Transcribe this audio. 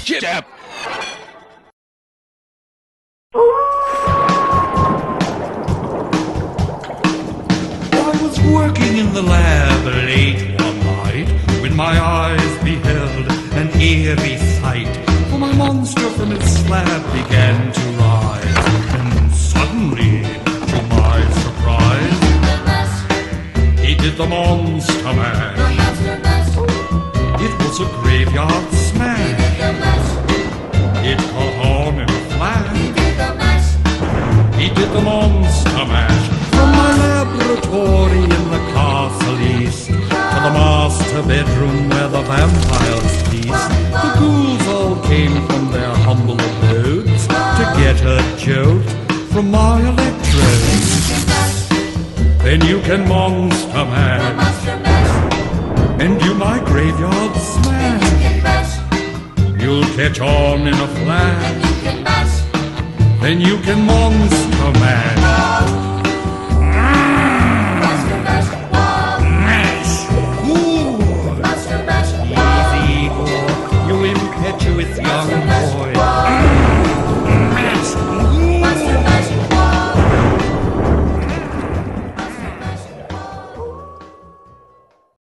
Jab. I was working in the lab late one night when my eyes beheld an eerie sight. For my monster from its slab began to rise, and suddenly, to my surprise, he did the monster mash. It was a graveyard smash. It caught on in a flash. He did the monster mash. From my laboratory in the castle east to the master bedroom where the vampires feast, the ghouls all came from their humble abodes to get a jolt from my electrodes. Then you can monster mash, and do my graveyard smash. You'll catch on in a flash. Then you can monster mash.